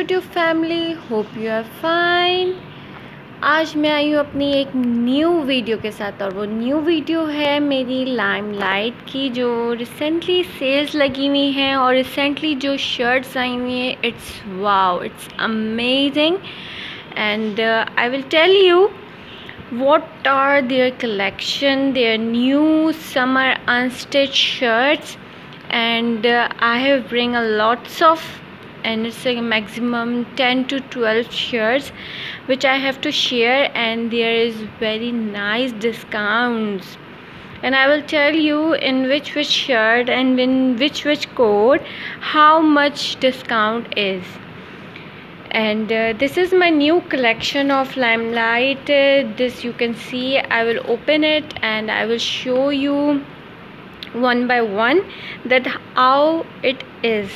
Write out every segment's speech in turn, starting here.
YouTube family, hope you are fine. आज मैं आई हूँ अपनी एक न्यू वीडियो के साथ और वो न्यू वीडियो है मेरी लाइमलाइट की, जो रिसेंटली सेल्स लगी हुई हैं और रिसेंटली जो शर्ट्स आई हुई हैं, it's wow, it's amazing and I will tell you what are their collection, their new summer unstitched shirts, and I have bring a lots of, and it's a maximum 10 to 12 shirts which I have to share, and there is very nice discounts, and I will tell you in which shirt and in which code how much discount is. And this is my new collection of Limelight. This you can see. I will open it and I will show you one by one that how it is.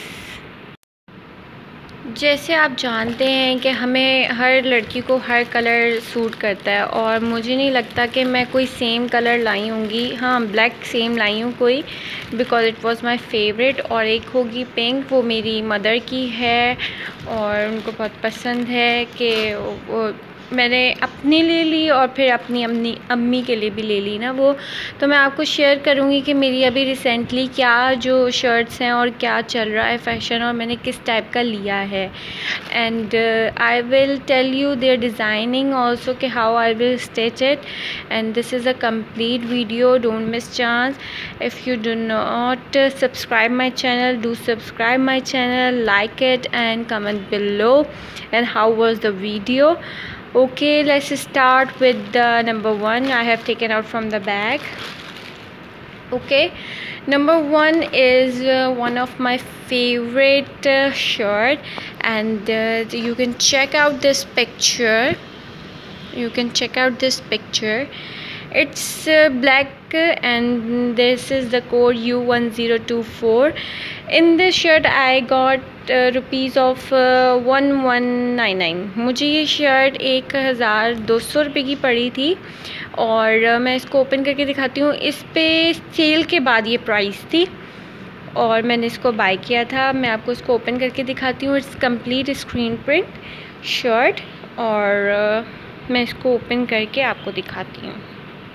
जैसे आप जानते हैं कि हमें हर लड़की को हर colour suit करता है, और मुझे नहीं लगता कि मैं कोई सेम कलर लाई होंगी। हाँ, ब्लैक सेम लाई हूँ कोई, because it was my favourite. और एक होगी पिंक, वो मेरी मदर की है और उनको बहुत पसंद है कि वो मैंने अपने ले ली और फिर अपनी अम्मी के लिए भी ले ली ना वो। तो मैं आपको शेयर करूँगी कि मेरी अभी रिसेंटली क्या जो शर्ट्स हैं और क्या चल रहा है फ़ैशन, और मैंने किस टाइप का लिया है। And I will tell you their designing also कि how I will stitch it, and this is a complete video, don't miss chance. If you do not subscribe my channel, do subscribe my channel, like it and comment below and how was the video. Okay, let's start with the number one I have taken out from the bag. Okay, number one is one of my favorite shirt, and you can check out this picture. You can check out this picture. It's black and this is the code U1024. In this shirt I got rupees of 1199. मुझे ये shirt 1200 रुपये की पड़ी थी, और मैं इसको open करके दिखाती हूँ। इस पे सेल के बाद ये प्राइस थी और मैंने इसको बाय किया था। मैं आपको इसको ओपन करके दिखाती हूँ। It's complete screen print shirt, और मैं इसको ओपन करके आपको दिखाती हूँ।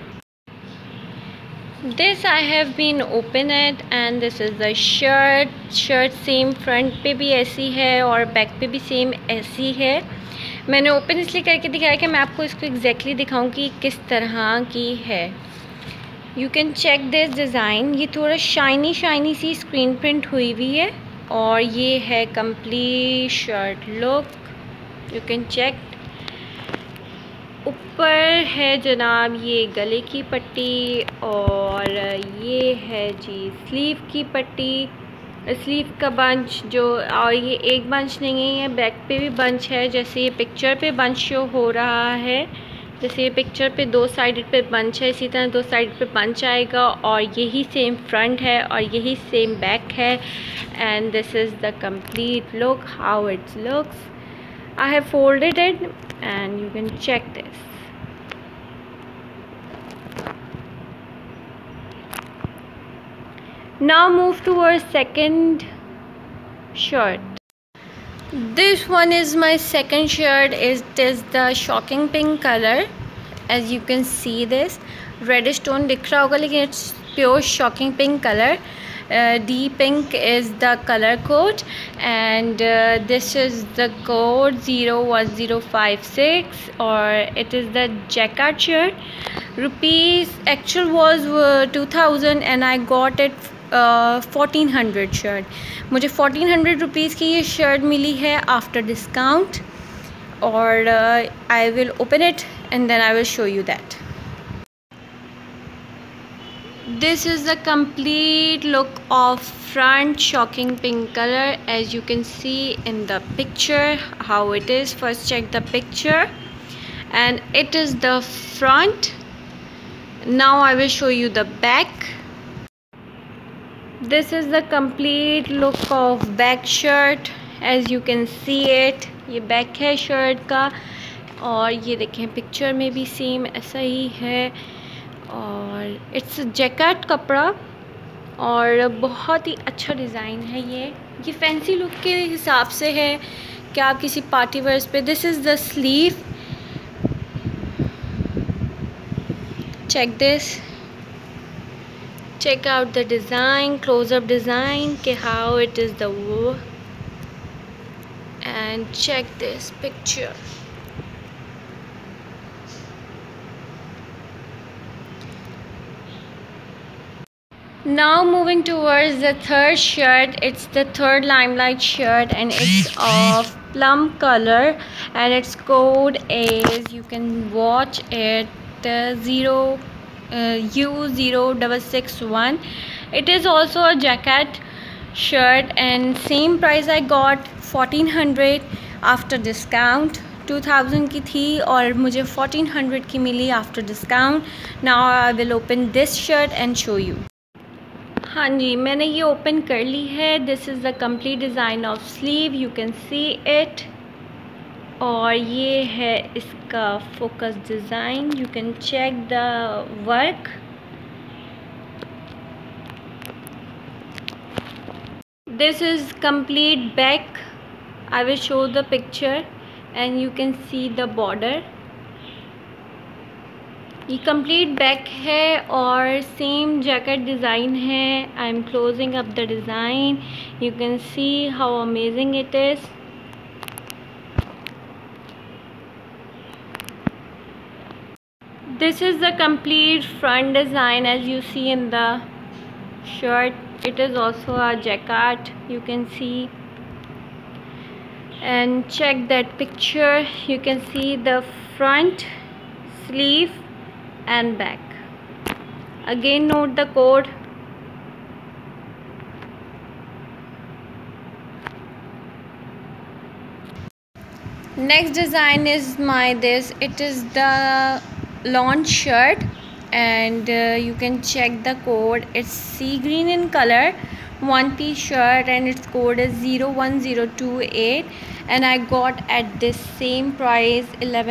This I have been open it and this is the shirt same front पे भी ऐसी है और बैक पे भी सेम ऐसी है। मैंने ओपन इसलिए करके दिखाया कि मैं आपको इसको एग्जैक्टली दिखाऊं कि किस तरह की है। You can check this design. ये थोड़ा शाइनी सी स्क्रीन प्रिंट हुई हुई है, और ये है complete shirt look. You can check. ऊपर है जनाब ये गले की पट्टी, और ये है जी स्लीव की पट्टी, स्लीव का बंच जो, और ये एक बंच नहीं है, बैक पे भी बंच है। जैसे ये पिक्चर पे बंच शो हो रहा है, जैसे ये पिक्चर पे दो साइड पे बंच है, इसी तरह दो साइड पे बंच आएगा, और यही सेम फ्रंट है और यही सेम बैक है। And this is the complete look, how it looks. I have folded it and you can check this. Now move towards second shirt. This one is my second shirt. It is the shocking pink color. As you can see this reddish tone दिख रहा होगा, लेकिन it's pure shocking pink color. Deep pink is the color code, and this is the code 01056, or it is the jacquard shirt. Rupees actual was 2000 and I got it 1400 shirt. मुझे 1400 rupees की ये shirt मिली है after discount, और I will open it and then I will show you that. This is the complete look of front shocking pink color, as you can see in the picture how it is. First check the picture, and it is the front. Now I will show you the back. This is the complete look of back shirt, as you can see it. ये back है shirt का, और ये देखें picture में भी same ऐसा ही है, और इट्स जैकेट कपड़ा, और बहुत ही अच्छा डिज़ाइन है। ये फैंसी लुक के हिसाब से है कि आप किसी पार्टी वेयर्स पे। This is the sleeve, check this, check out the design, close-up design कि how it is the wool, and check this picture. Now moving towards the third shirt. It's the third limelight shirt and it's of plum color and its code is, you can watch it, U0661. it is also a jacket shirt and same price I got 1400 after discount. 2000 की थी और मुझे 1400 की मिली after discount. Now I will open this shirt and show you. हाँ जी, मैंने ये ओपन कर ली है. This is the complete design of sleeve, you can see it. और ये है इसका focus design, you can check the work. This is complete back. I will show the picture and you can see the border. ये complete back है और same jacket design है. I am closing up the design. You can see how amazing it is. This is the complete front design as you see in the shirt. It is also a jacket, you can see, and check that picture. You can see the front, sleeve and back. Again note the code. Next design is this. It is the launch shirt and you can check the code. It's sea green in color, one piece shirt and its code is 01028 and I got at this same price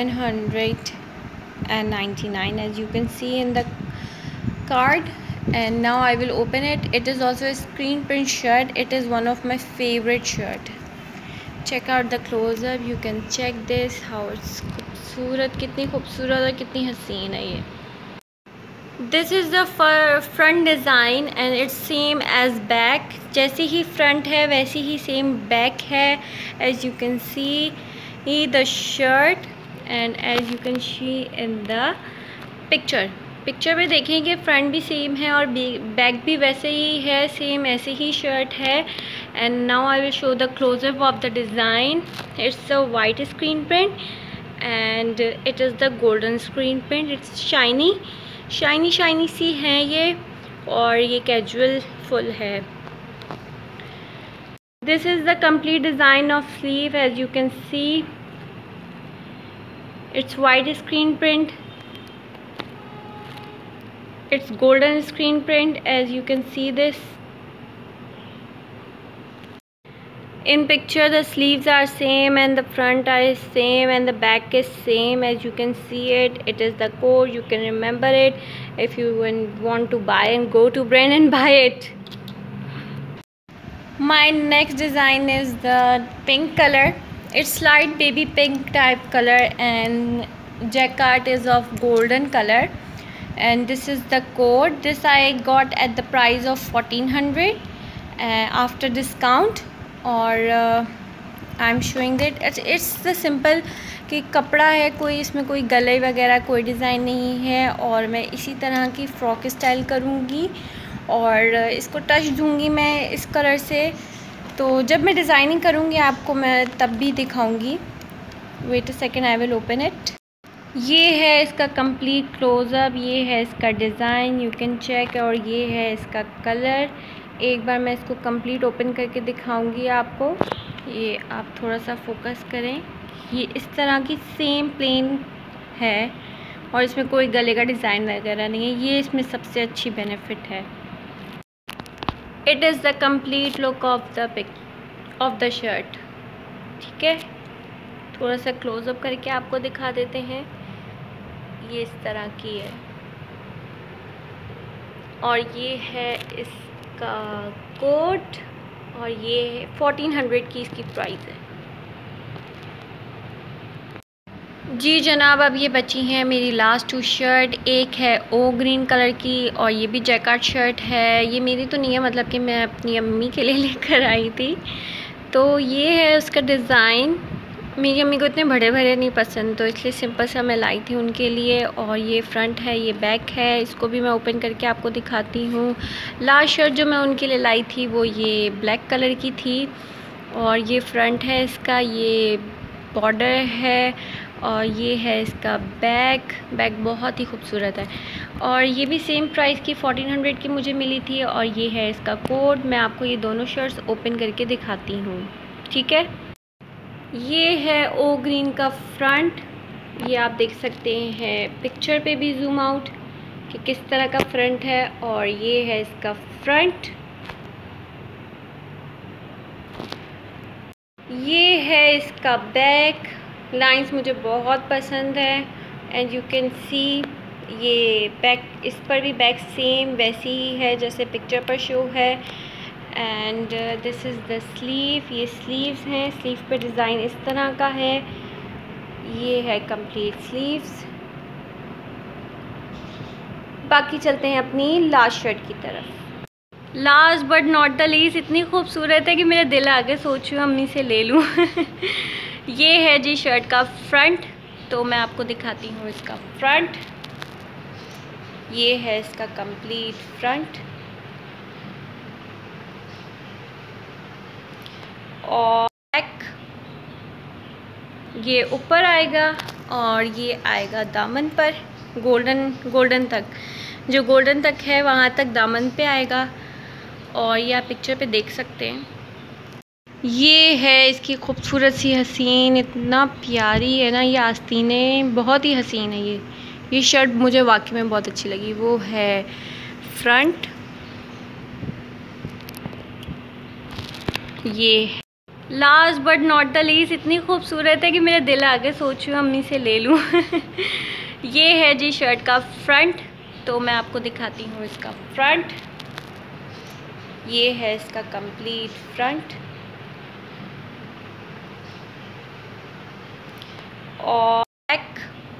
1199 as you can see in the card. And now I will open it. It is also a screen print shirt. It is one of my favorite shirt. Check out the close up. You can check this how it's खूबसूरत, कितनी खूबसूरत और कितनी हसीन है ये. This is the front design and it's same as back. जैसे ही front है वैसे ही same back है. As you can see the shirt and as you can see in the picture में देखें कि front भी same है और back भी वैसे ही है, same ऐसे ही shirt है. And now I will show the close-up of the design. It's a white screen print and it is the golden screen print. It's shiny सी हैं ये और ये कैजुअल फुल है. This is the complete design of sleeve as you can see. It's white screen print, it's golden screen print as you can see this. In picture the sleeves are same and the front is same and the back is same as you can see it. It is the code, you can remember it if you want to buy and go to brand and buy it. My next design is the pink color. It's light baby pink type color and jacquard is of golden color and this is the code. This I got at the price of 1400 after discount. और I am showing that it's the simple कि कपड़ा है, कोई इसमें कोई गले वगैरह कोई डिज़ाइन नहीं है. और मैं इसी तरह की फ़्रॉक स्टाइल करूँगी और इसको टच दूँगी मैं इस कलर से. तो जब मैं डिज़ाइनिंग करूँगी आपको मैं तब भी दिखाऊँगी. Wait a second, I will open it. ये है इसका कंप्लीट क्लोज़अप, ये है इसका डिज़ाइन, यू कैन चेक. और ये है इसका कलर. एक बार मैं इसको कंप्लीट ओपन करके दिखाऊंगी आपको. ये आप थोड़ा सा फोकस करें. ये इस तरह की सेम प्लेन है और इसमें कोई गले का डिज़ाइन वगैरह नहीं है. ये इसमें सबसे अच्छी बेनिफिट है. It is the complete look of the shirt. ठीक है, थोड़ा सा क्लोज़अप करके आपको दिखा देते हैं. ये इस तरह की है और ये है इस का कोट और ये 1400 की इसकी प्राइस है. जी जनाब, अब ये बची हैं मेरी लास्ट 2 शर्ट। एक है ओ ग्रीन कलर की और ये भी जैकार्ड शर्ट है। ये मेरी तो नहीं है, मतलब कि मैं अपनी अम्मी के लिए लेकर आई थी। तो ये है उसका डिज़ाइन। मेरी अम्मी को इतने बड़े बड़े नहीं पसंद, तो इसलिए सिंपल सा मैं लाई थी उनके लिए। और ये फ्रंट है, ये बैक है। इसको भी मैं ओपन करके आपको दिखाती हूँ। लास्ट शर्ट जो मैं उनके लिए लाई थी वो ये ब्लैक कलर की थी। और ये फ्रंट है इसका, ये बॉर्डर है। और ये है इसका बैक बहुत ही खूबसूरत है। और ये भी सेम प्राइस की 1400 की मुझे मिली थी। और ये है इसका कोड। मैं आपको ये दोनों शर्ट्स ओपन करके दिखाती हूँ, ठीक है। ये है ओ ग्रीन का फ्रंट। ये आप देख सकते हैं पिक्चर पे भी जूम आउट कि किस तरह का फ्रंट है। और ये है इसका फ्रंट। ये है इसका बैक। लाइंस मुझे बहुत पसंद है एंड यू कैन सी ये बैक, इस पर भी बैक सेम वैसी ही है जैसे पिक्चर पर शो है। And this is the sleeve. ये स्लीव्स हैं, स्लीव पे डिज़ाइन इस तरह का है। ये है कंप्लीट स्लीव्स। बाकी चलते हैं अपनी लास्ट शर्ट की तरफ। Last but not the least, इतनी खूबसूरत है कि मेरा दिल आगे सोच रही हूँ अम्मी से ले लूँ। ये है जी शर्ट का फ्रंट। तो मैं आपको दिखाती हूँ इसका फ्रंट। ये है इसका कंप्लीट फ्रंट। और बैक ये ऊपर आएगा और ये आएगा दामन पर, गोल्डन तक। जो गोल्डन तक है वहाँ तक दामन पे आएगा। और ये आप पिक्चर पे देख सकते हैं। ये है इसकी खूबसूरत सी हसीन, इतना प्यारी है ना ये आस्तीनें, बहुत ही हसीन है ये शर्ट मुझे वाकई में बहुत अच्छी लगी। वो है फ्रंट। ये last but not the least, इतनी खूबसूरत है कि मेरा दिल आगे सोच रही हूँ अम्मी से ले लूँ। ये है जी शर्ट का फ्रंट। तो मैं आपको दिखाती हूँ इसका फ्रंट। ये है इसका कंप्लीट फ्रंट। और बैक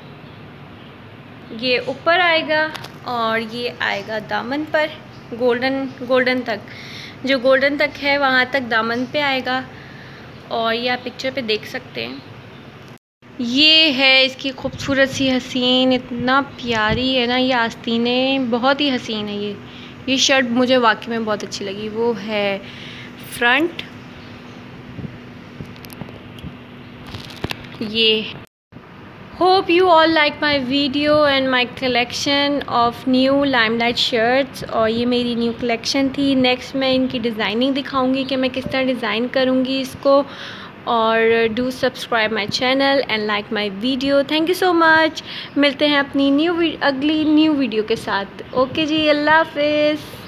ये ऊपर आएगा और ये आएगा दामन पर, गोल्डन तक। जो गोल्डन तक है वहाँ तक दामन पे आएगा। और ये आप पिक्चर पे देख सकते हैं। ये है इसकी खूबसूरत सी हसीन, इतना प्यारी है ना ये आस्तीनें, बहुत ही हसीन है ये शर्ट मुझे वाकई में बहुत अच्छी लगी। वो है फ्रंट। ये hope you all like my video and my collection of new limelight shirts। और ये मेरी न्यू कलेक्शन थी। नेक्स्ट मैं इनकी डिज़ाइनिंग दिखाऊंगी कि मैं किस तरह डिज़ाइन करूँगी इसको। और do subscribe my channel and like my video. Thank you so much. मिलते हैं अपनी अगली न्यू वीडियो के साथ। ओके जी, अल्लाह हाफिज़।